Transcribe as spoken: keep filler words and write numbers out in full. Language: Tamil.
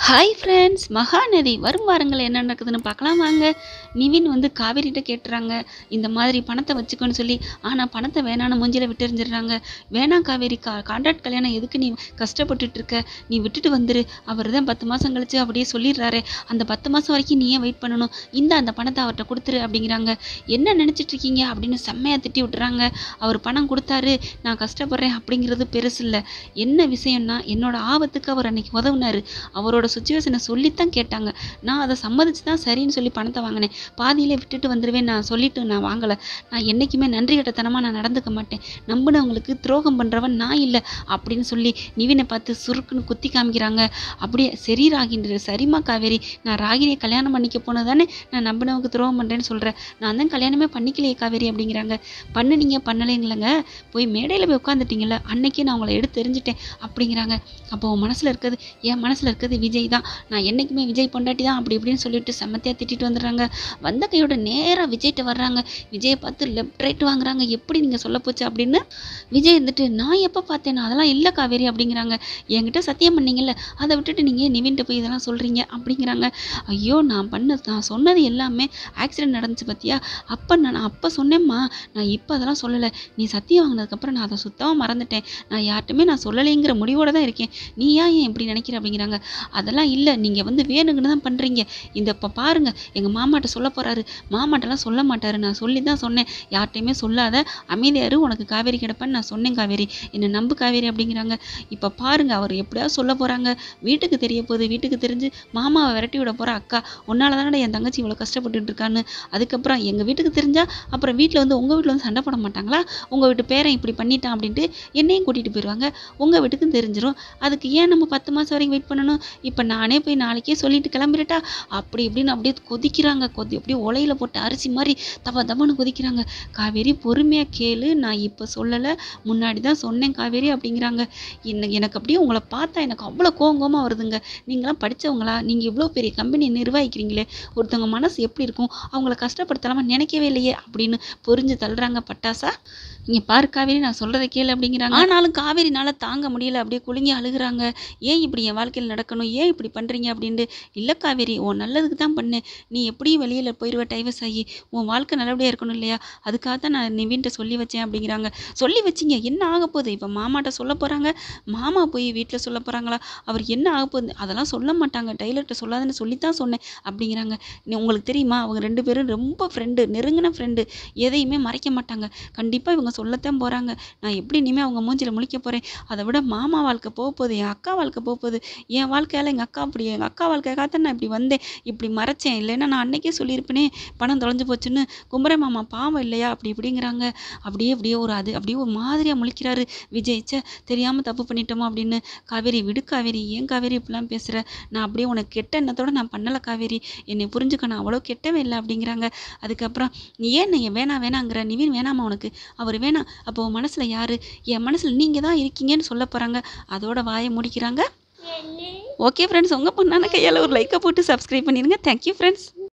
ஹாய் ஃப்ரெண்ட்ஸ், மகாநதி வரும் வாரங்கள் என்ன நடக்குதுன்னு பார்க்கலாம் வாங்க. நிவின் வந்து காவேரிகிட்ட கேட்டுறாங்க, இந்த மாதிரி பணத்தை வச்சுக்கோன்னு சொல்லி. ஆனால் பணத்தை வேணான்னு மூஞ்சில விட்டுறிஞ்சிடுறாங்க. வேணாம் காவேரி, கா கான்ட்ராக்ட் கல்யாணம் எதுக்கு நீ கஷ்டப்பட்டுட்டு இருக்க, நீ விட்டுட்டு வந்துரு. அவர் தான் பத்து மாதம் கழிச்சு அப்படியே சொல்லிடுறாரு, அந்த பத்து மாதம் வரைக்கும் நீ ஏன் வெயிட் பண்ணணும், இந்த அந்த பணத்தை அவர்கிட்ட கொடுத்துரு அப்படிங்கிறாங்க. என்ன நினச்சிட்டு இருக்கீங்க அப்படின்னு செம்மையாக திட்டி விட்டுறாங்க. அவர் பணம் கொடுத்தாரு, நான் கஷ்டப்படுறேன் அப்படிங்கிறது பெருசு இல்லை. என்ன விஷயம்னா, என்னோட ஆபத்துக்கு அவர் அன்னைக்கு உதவுனாரு. அவரோட சுச்சுவேஷனை சொல்லித்தான் கேட்டாங்க. நான் அதை சம்மதிச்சு தான் சரின்னு சொல்லி பணத்தை வாங்கினேன். பாதியிலே விட்டுட்டு வந்துடுவேன் நான் சொல்லிட்டு நான் வாங்கலை. நான் என்றைக்குமே நன்றி கட்டத்தனமாக நான் நடந்துக்க மாட்டேன். நம்பினவங்களுக்கு துரோகம் பண்ணுறவன் நான் இல்லை அப்படின்னு சொல்லி நிவினை பார்த்து சுருக்குன்னு குத்தி காமிக்கிறாங்க. அப்படியே சரி ராகின்ற, சரிம்மா காவேரி, நான் ராகினியை கல்யாணம் பண்ணிக்க போனது தானே நான் நம்பினவங்க துரோகம் பண்ணுறேன்னு சொல்கிறேன். நான் தான் கல்யாணமே பண்ணிக்கலையே காவேரி அப்படிங்கிறாங்க. பண்ணுனீங்க பண்ணலைங்களங்க, போய் மேடையில் போய் உட்காந்துட்டீங்கள, அன்னைக்கே நான் உங்களை எடுத்து தெரிஞ்சிட்டேன் அப்படிங்கிறாங்க. அப்போ உன் மனசில் இருக்கிறது, என் மனசில் இருக்கிறது விஜய் தான், நான் என்றைக்குமே விஜய் பொண்டாட்டி தான் அப்படி இப்படின்னு சொல்லிட்டு செம்மத்தியாக திட்டிட்டு வந்துடுறாங்க. வந்த கையோட நேராக விஜய்கிட்ட வர்றாங்க. விஜயை பார்த்து லெஃப்ட் ரைட் வாங்குறாங்க. எப்படி நீங்கள் சொல்ல போச்சு அப்படின்னு. விஜய் இருந்துட்டு, நான் எப்போ பார்த்தேன், அதெல்லாம் இல்லை காவேரி அப்படிங்கிறாங்க. என்கிட்ட சத்தியம் பண்ணீங்கல்ல, அதை விட்டுட்டு நீங்கள் நிவின்ட்டு போய் இதெல்லாம் சொல்கிறீங்க அப்படிங்கிறாங்க. ஐயோ, நான் பண்ண நான் சொன்னது எல்லாமே ஆக்சிடென்ட் நடந்துச்சு பார்த்தியா, அப்போ நான் அப்போ சொன்னேம்மா, நான் இப்போ அதெல்லாம் சொல்லலை. நீ சத்தியம் வாங்கினதுக்கப்புறம் நான் அதை சுத்தமாக மறந்துட்டேன். நான் யார்ட்டுமே நான் சொல்லலைங்கிற முடிவோடு தான் இருக்கேன். நீ ஏன் ஏன் இப்படி நினைக்கிற அப்படிங்கிறாங்க. அதெல்லாம் இல்லை, நீங்கள் வந்து வேணுங்கன்னு தான் பண்ணுறீங்க. இந்த இப்போ பாருங்கள், எங்கள் மாமாட்ட சொல்ல போகிறாரு. மாமாட்டெல்லாம் சொல்ல மாட்டார், நான் சொல்லி தான் சொன்னேன். யார்ட்டையுமே சொல்லாத, அமைதியாரு, உனக்கு காவேரி கிடப்பேன்னு நான் சொன்னேன் காவேரி, என்னை நம்பு காவேரி அப்படிங்கிறாங்க. இப்போ பாருங்கள், அவர் எப்படியாவது சொல்ல போகிறாங்க. வீட்டுக்கு தெரிய போகுது, வீட்டுக்கு தெரிஞ்சு மாமாவை விரட்டி விட போகிற அக்கா, உன்னால தானே என் தங்கச்சி இவ்வளோ கஷ்டப்பட்டுட்டு இருக்கான்னு. அதுக்கப்புறம் எங்கள் வீட்டுக்கு தெரிஞ்சால் அப்புறம் வீட்டில் வந்து உங்கள் வீட்டில் வந்து சண்டை போட மாட்டாங்களா, உங்கள் வீட்டு பேரன் இப்படி பண்ணிட்டான் அப்படின்ட்டு என்னையும் கூட்டிகிட்டு போயிடுவாங்க. உங்கள் வீட்டுக்கும் தெரிஞ்சிடும். அதுக்கு ஏன் நம்ம பத்து மாதம் வரைக்கும் வெயிட் பண்ணணும். இப்போ நானே போய் நாளைக்கே சொல்லிட்டு கிளம்பிட்டா அப்படி இப்படின்னு அப்படியே கொதிக்கிறாங்க. கொதி அப்படியே உலையில போட்டு அரிசி மாதிரி தவ தவன்னு கொதிக்கிறாங்க. காவேரி பொறுமையாக கேளு, நான் இப்போ சொல்லலை, முன்னாடி தான் சொன்னேன் காவேரி அப்படிங்கிறாங்க. என்ன எனக்கு அப்படியே உங்களை பார்த்தா எனக்கு அவ்வளோ கோங்கோமாக வருதுங்க. நீங்களாம் படித்தவங்களா, நீங்கள் இவ்வளோ பெரிய கம்பெனி நிர்வகிக்கிறீங்களே, ஒருத்தவங்க மனசு எப்படி இருக்கும், அவங்கள கஷ்டப்படுத்தலாமா நினைக்கவே இல்லையே அப்படின்னு பொறிஞ்சு தள்ளுறாங்க பட்டாசா. இங்கே பாரு காவேரி, நான் சொல்கிறத கேளு அப்படிங்கிறாங்க. ஆனாலும் காவேரினால தாங்க முடியல, அப்படியே குலுங்கி அழுகுறாங்க. ஏன் இப்படி என் வாழ்க்கையில் நடக்கணும், ஏன் இப்படி பண்ணுறீங்க அப்படின்ட்டு. இல்லை காவேரி, உன் நல்லதுக்கு தான் பண்ணேன். நீ எப்படியும் வெளியில் போயிடுவ டைவர்ஸ் ஆகி, உன் வாழ்க்கை நல்லபடியாக இருக்கணும் இல்லையா, அதுக்காக தான் நான் நிவின்ட்ட சொல்லி வச்சேன் அப்படிங்கிறாங்க. சொல்லி வச்சிங்க, என்ன ஆக போகுது, இப்போ மாமாட்ட சொல்ல போகிறாங்க. மாமா போய் வீட்டில் சொல்ல போகிறாங்களா, அவர் என்ன ஆக போகுது, அதெல்லாம் சொல்ல மாட்டாங்க, டைலர்கிட்ட சொல்லாதுன்னு சொல்லி தான் சொன்னேன் அப்படிங்கிறாங்க. நீ உங்களுக்கு தெரியுமா, அவங்க ரெண்டு பேரும் ரொம்ப ஃப்ரெண்டு, நெருங்கின ஃப்ரெண்டு, எதையுமே மறைக்க மாட்டாங்க. கண்டிப்பாக இவங்க சொல்லத்தான் போகிறாங்க. நான் எப்படி இனிமேல் அவங்க மூஞ்சில் முழிக்க போகிறேன். அதை விட மாமா வாழ்க்கை போக போகுது, என் அக்கா வாழ்க்கை போக போகுது. என் வாழ்க்கையால் எங்கள் அக்கா அப்படி, எங்கள் அக்கா வாழ்க்கைக்காக தான் நான் இப்படி வந்தேன், இப்படி மறைச்சேன். இல்லைன்னா நான் அன்னைக்கே சொல்லியிருப்பேனே பணம் தொலைஞ்சு போச்சுன்னு. கும்பரே மாமா பாவம் இல்லையா அப்படி இப்படிங்கிறாங்க. அப்படியே அப்படியே ஒரு அது அப்படியே ஒரு மாதிரியாக முழிக்கிறாரு விஜய். சே, தெரியாமல் தப்பு பண்ணிட்டோமா அப்படின்னு. காவேரி விடு காவேரி, ஏன் காவேரி இப்படிலாம் பேசுகிற, நான் அப்படியே உனக்கு கெட்ட எண்ணத்தோடு நான் பண்ணலை காவேரி, என்னை புரிஞ்சுக்க, நான் அவ்வளோ கெட்டவே இல்லை அப்படிங்கிறாங்க. அதுக்கப்புறம் நீ ஏன் நீ வேணா வேணாங்கிற, நிவின் வேணாமா உனக்கு, அவர் வேணாம், அப்போ உன் மனசில் யார், என் மனசில் நீங்கள் தான் இருக்கீங்கன்னு சொல்ல போகிறாங்க. அதோட வாயை முடிக்கிறாங்க. ஓகே ஃப்ரெண்ட்ஸ், உங்கள் பொண்ணான கையால் ஒரு லைக்கை போட்டு சப்ஸ்கிரைப் பண்ணிடுங்க. Thank you friends.